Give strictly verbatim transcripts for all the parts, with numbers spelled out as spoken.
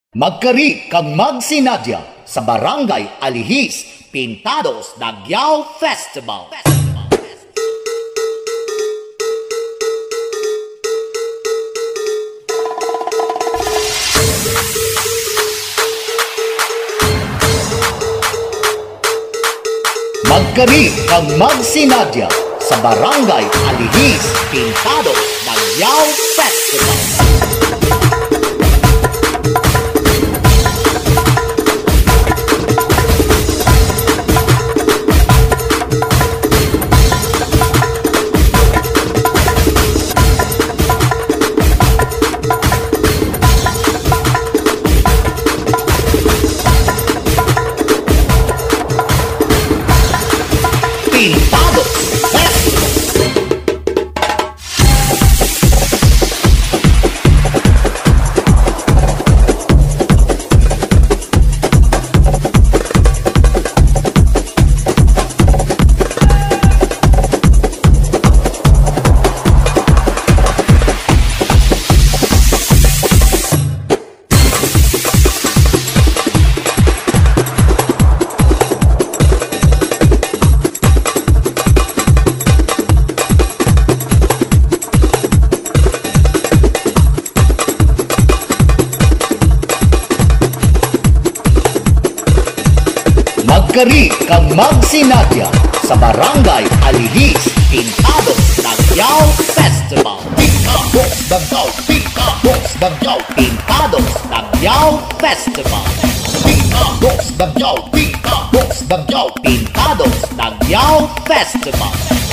Magkari kang magsinadya sa Barangay Alihis, Pintados, Nagyao Festival. Magkari kang magsinadya sa Barangay Alihis, Pintados, Nagyao Festival. Pintados Festival. Magkari kang magsinadya sa Barangay Alihis, Pintados, Nagyao Festival. Pintados, Nagyao, Pintados, Nagyao, Pintados, Nagyao Festival. Pintados, Nagyao, Pintados, Nagyao, Pintados, Nagyao Festival.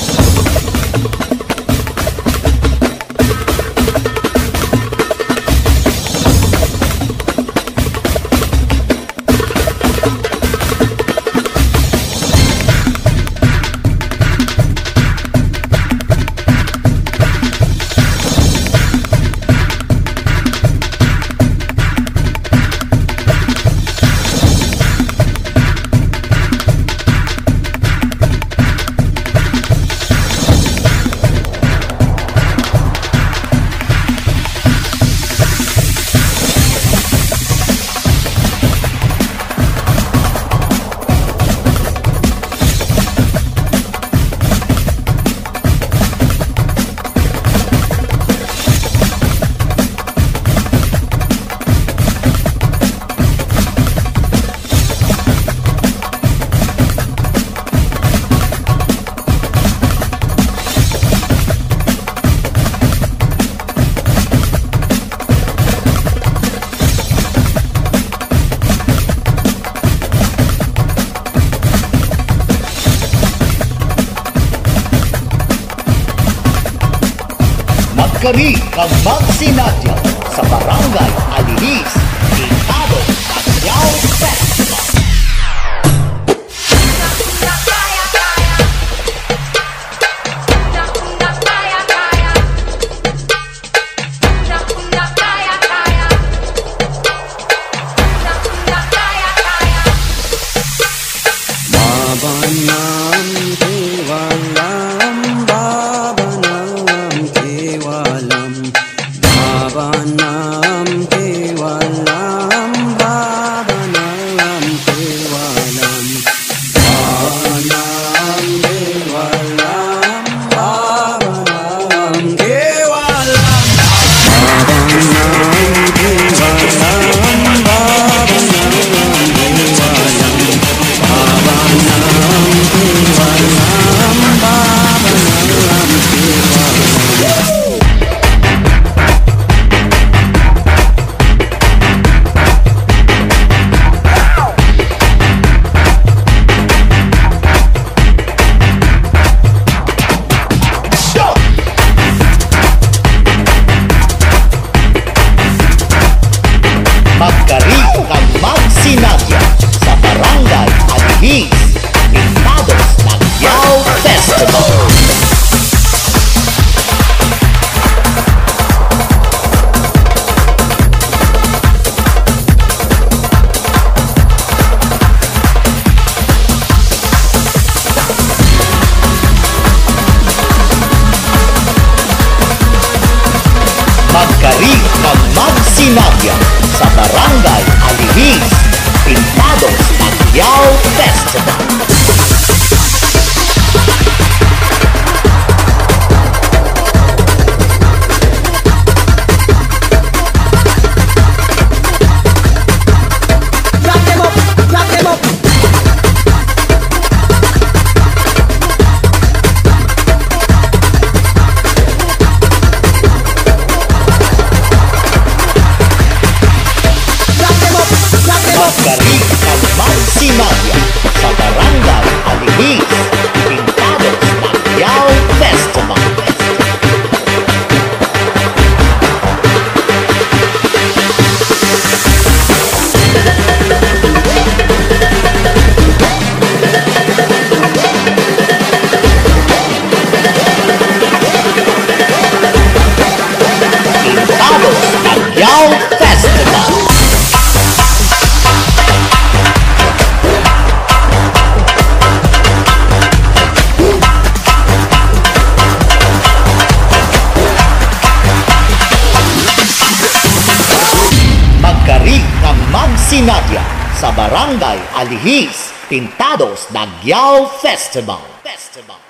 Magkari kang magsinadya sa Barangay Alihis, Pintados, Nagyao Festival. Baba Nam Kevalam Magkari ang magsinadya sa Barangay Alihis, Pintados Nagyao Festival. Pintados Nagyao Festival. Magkari ang magsinadya sa Barangay Alihis, Pintados Nagyao Festival. Festival.